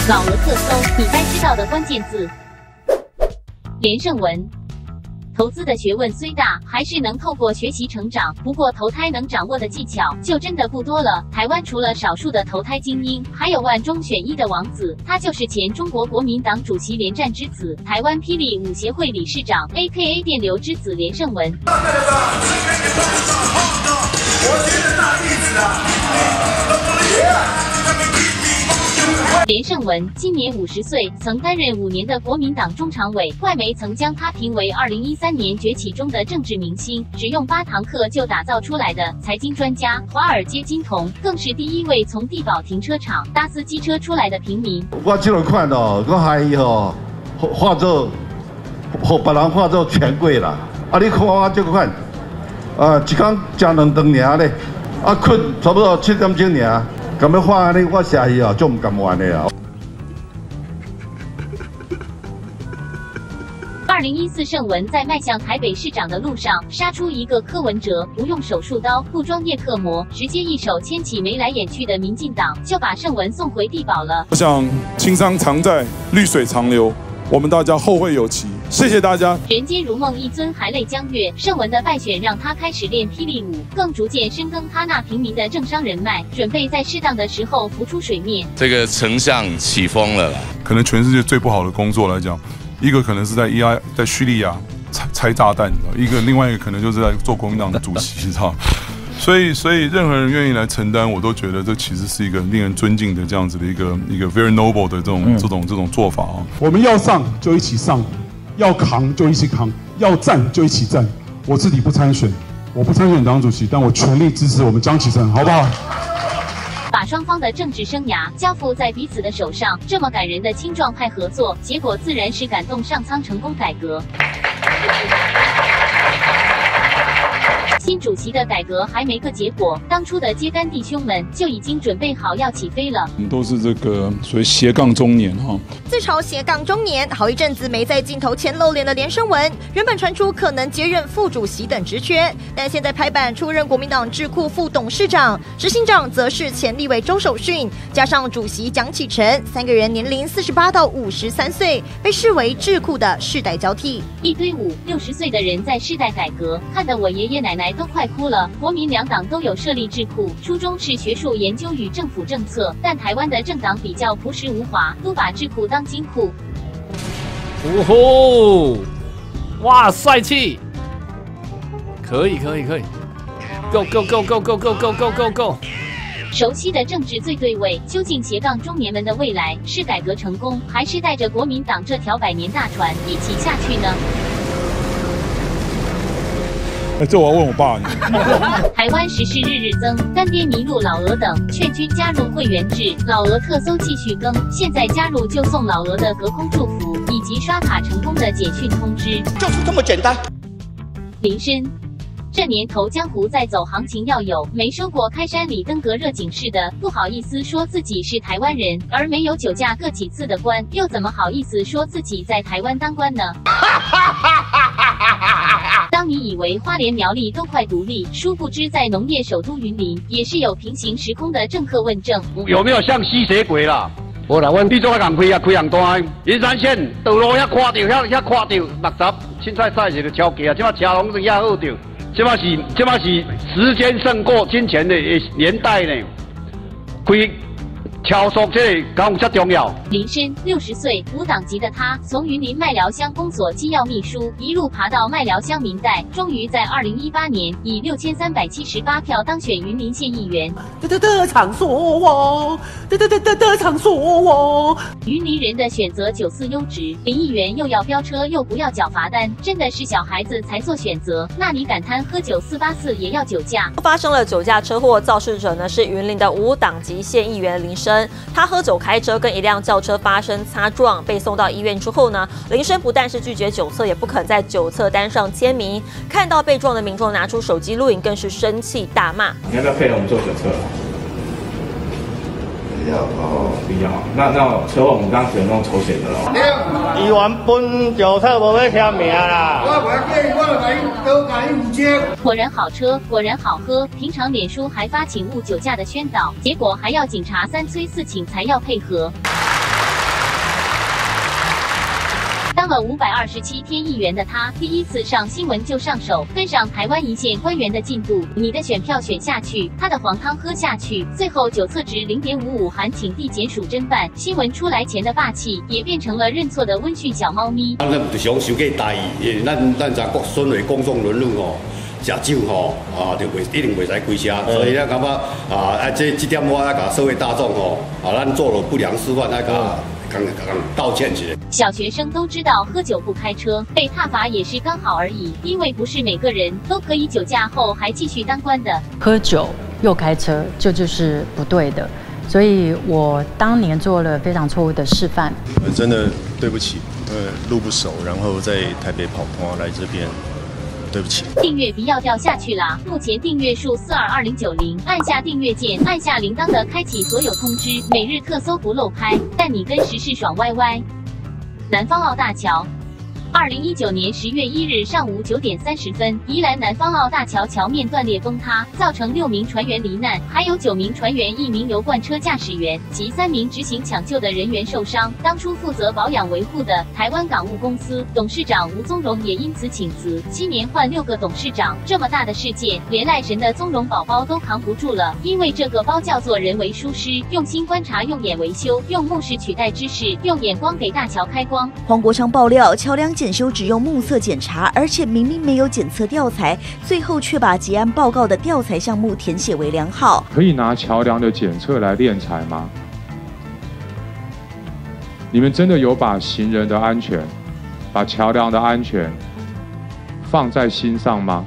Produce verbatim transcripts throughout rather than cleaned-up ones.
老鹅特搜，你该知道的关键字。连胜文。投资的学问虽大，还是能透过学习成长。不过投胎能掌握的技巧就真的不多了。台湾除了少数的投胎精英，还有万中选一的王子，他就是前中国国民党主席连战之子，台湾霹雳舞协会理事长 A K A 电流之子连胜文。我觉得大弟子啊！连胜文今年五十岁，曾担任五年的国民党中常委。外媒曾将他评为二零一三年崛起中的政治明星，只用八堂课就打造出来的财经专家。华尔街金童更是第一位从地堡停车场搭司机车出来的平民。 我这种款哦，我还伊吼化作，和别人化作权贵啦。啊，你看我这个款，啊，一天食两顿尔咧，啊，困差不多七点钟尔。咁样话呢，我下去啊，就唔敢玩的啊。 二零一四胜文在迈向台北市长的路上，杀出一个柯文哲，不用手术刀，不装叶克膜，直接一手牵起眉来眼去的民进党，就把胜文送回地堡了。 我想青山常在，绿水长流。我们大家后会有期，谢谢大家。 人间如梦，一尊含泪江月。胜文的败选让他开始练霹雳舞，更逐渐深耕他那平民的政商人脉，准备在适当的时候浮出水面。 这个丞相起风了啦！ 可能全世界最不好的工作来讲，一个可能是在 E I 在叙利亚拆拆炸弹，你知道；一个另外一个可能就是在做国民党的主席，你知道。所以，所以任何人愿意来承担，我都觉得这其实是一个令人尊敬的这样子的一个一个 very noble 的这种、嗯、这种这种做法啊。 我们要上就一起上，要扛就一起扛，要战就一起战。我自己不参选，我不参选党主席，但我全力支持我们江启臣，好不好？ 把双方的政治生涯交付在彼此的手上，这么感人的青壮派合作，结果自然是感动上苍，成功改革。新主席的改革还没个结果，当初的接干弟兄们就已经准备好要起飞了。 我们都是这个所谓斜杠中年哈。 自嘲斜杠中年，好一阵子没在镜头前露脸的连胜文，原本传出可能接任副主席等职缺，但现在拍板出任国民党智库副董事长，执行长则是前立委周守训，加上主席蒋启臣，三个人年龄四十八到五十三岁，被视为智库的世代交替。 一堆五六十岁的人在世代改革，看得我爷爷奶奶都快哭了。国民两党都有设立智库，初衷是学术研究与政府政策，但台湾的政党比较朴实无华，都把智库当金库。 呜呼！哇，帅气！可以，可以，可以 ！Go go go go go go go go go go！ 熟悉的政治最对味，究竟斜杠中年们的未来是改革成功，还是带着国民党这条百年大船一起下去呢？ 哎、欸，这我要问我爸。 台湾时事日日增，干爹迷路老鹅等劝君加入会员制，老鹅特搜继续更，现在加入就送老鹅的隔空祝福以及刷卡成功的简讯通知， 就是这么简单。 林深。这年头江湖在走，行情要有，没收过开山里登革热警示的，不好意思说自己是台湾人，而没有酒驾个几次的官，又怎么好意思说自己在台湾当官呢？当你以为花莲苗栗都快独立，殊不知在农业首都云林也是有平行时空的政客问政。 有没有像吸血鬼啦？无啦，阮地主啊，共开啊，开红单，云山县道路遐看到，遐遐看到六十凊彩赛事就超价，即马车拢是遐好着。这嘛是，这嘛是时间胜过金钱的年代呢。开超速这个敢有这重要？ 林深六十岁，无党籍的他，从云林麦寮乡公所机要秘书，一路爬到麦寮乡民代，终于在二零一八年以六千三百七十八票当选云林县议员。 得得得场所哇，得得得得得场所哇。 云林人的选择九四优质，林议员又要飙车又不要缴罚单，真的是小孩子才做选择。那你敢贪喝酒四八四也要酒驾？ 发生了酒驾车祸，肇事者呢是云林的无党籍县议员林深。他喝酒开车，跟一辆轿车发生擦撞，被送到医院之后呢，林深不但是拒绝酒测，也不肯在酒测单上签名。看到被撞的民众拿出手机录影，更是生气大骂：“ 你要不要配合我们做酒测？”不要哦，不要。那那车祸我们刚刚只能用抽血的喽。 议员本酒测无要签名啦。我我建议我来都改五千。 果然好车，果然好喝。平常脸书还发请勿酒驾的宣导，结果还要警察三催四请才要配合。 当了五百二十七天议员的他，第一次上新闻就上手，跟上台湾一线官员的进度。你的选票选下去，他的黄汤喝下去，最后九测值零点五五，还请地检署侦办。新闻出来前的霸气，也变成了认错的温驯小猫咪。 咱唔想收过大意，咱咱咱国身为公众人物哦。 食酒吼啊，就袂一定袂使开车，所以咧感觉啊，啊，这这点我要甲社会大众吼啊，咱做了不良示范，要甲甲甲道歉一下。 小学生都知道喝酒不开车，被踏罚也是刚好而已，因为不是每个人都可以酒驾后还继续当官的。 喝酒又开车，这就是不对的。 所以我当年做了非常错误的示范。 呃，真的对不起，呃，路不熟，然后在台北跑通来这边。 对不起， 订阅不要掉下去啦！目前订阅数四二二零九零，按下订阅键，按下铃铛的开启所有通知，每日特搜不漏拍，带你跟时事爽歪歪。南方澳大桥。 二零一九年十月一日上午九点三十分，宜兰南方澳大桥桥面断裂崩塌，造成六名船员罹难，还有九名船员、一名油罐车驾驶员及三名执行抢救的人员受伤。当初负责保养维护的台湾港务公司董事长吴宗荣也因此请辞。七年换六个董事长，这么大的事件，连赖神的宗荣宝宝都扛不住了，因为这个包叫做人为疏失，用心观察，用眼维修，用目视取代知识，用眼光给大桥开光。 黄国昌爆料，桥梁检修只用目测检查，而且明明没有检测调裁，最后却把结案报告的调裁项目填写为良好。 可以拿桥梁的检测来敛财吗？你们真的有把行人的安全、把桥梁的安全放在心上吗？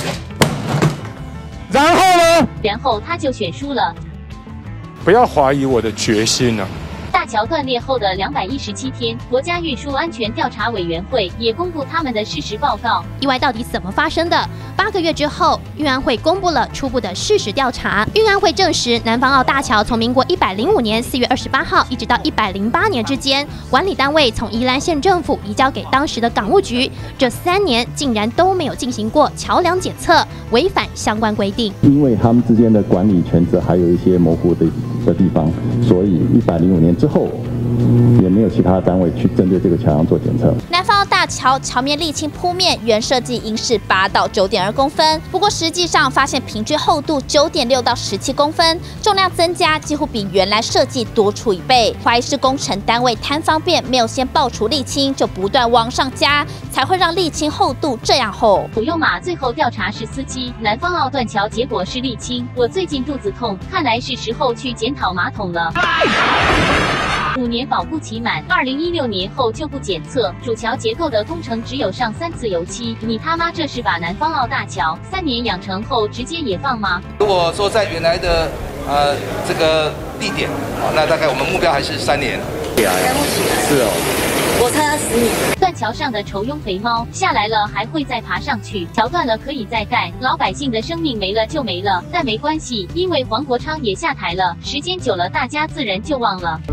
然后呢？然后他就选输了。 不要怀疑我的决心啊！ 大桥断裂后的两百一十七天，国家运输安全调查委员会也公布他们的事实报告。 意外到底怎么发生的？八个月之后，运安会公布了初步的事实调查。运安会证实，南方澳大桥从民国一百零五年四月二十八号一直到一百零八年之间，管理单位从宜兰县政府移交给当时的港务局，这三年竟然都没有进行过桥梁检测，违反相关规定。 因为他们之间的管理权责还有一些模糊的的地方，所以一百零五年之后。 后也没有其他单位去针对这个桥梁做检测。 南方澳大桥桥面沥青铺面原设计应是八到九点二公分，不过实际上发现平均厚度九点六到十七公分，重量增加几乎比原来设计多出一倍。怀疑是工程单位贪方便，没有先爆除沥青，就不断往上加，才会让沥青厚度这样厚。 普悠玛最后调查是司机，南方澳断桥结果是沥青。我最近肚子痛，看来是时候去检讨马桶了。五年保固期满，二零一六年后就不检测，主桥结构的工程只有上三次油漆。你他妈这是把南方澳大桥三年养成后直接野放吗？ 如果说在原来的呃这个地点，哦，那大概我们目标还是三年。对啊， 是哦。我猜他死你。断桥上的愁庸肥猫下来了，还会再爬上去。桥断了可以再盖，老百姓的生命没了就没了。但没关系，因为黄国昌也下台了，时间久了大家自然就忘了。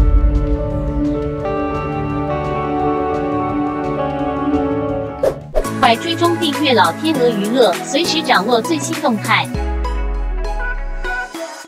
快追踪订阅老天鹅娱乐，随时掌握最新动态。